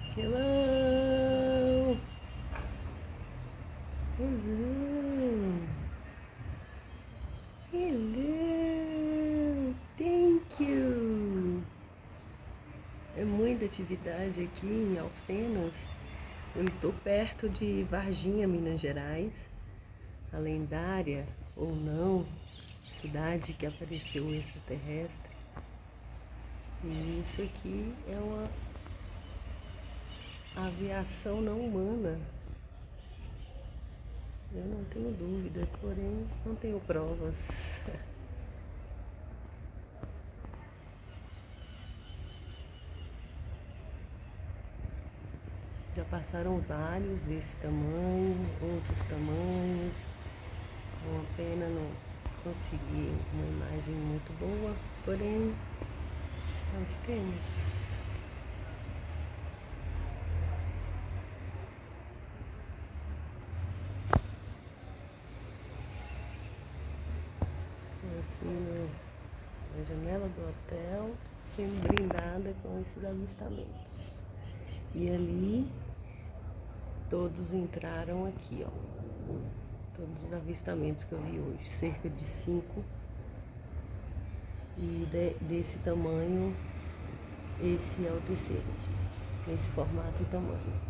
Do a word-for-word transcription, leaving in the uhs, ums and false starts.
Hello. Hello. Hello. Thank you. É muita atividade aqui em Alfenas. Eu estou perto de Varginha, Minas Gerais, a lendária ou não cidade que apareceu o extraterrestre. E isso aqui é uma aviação não humana. Eu não tenho dúvida, porém não tenho provas. Já passaram vários desse tamanho, outros tamanhos. Uma pena não conseguir uma imagem muito boa, porém é o que temos. Estou aqui no, na janela do hotel, sendo brindada com esses avistamentos. E ali, todos entraram aqui, ó. Todos os avistamentos que eu vi hoje, cerca de cinco. E de, desse tamanho, esse é o terceiro. Nesse formato e tamanho.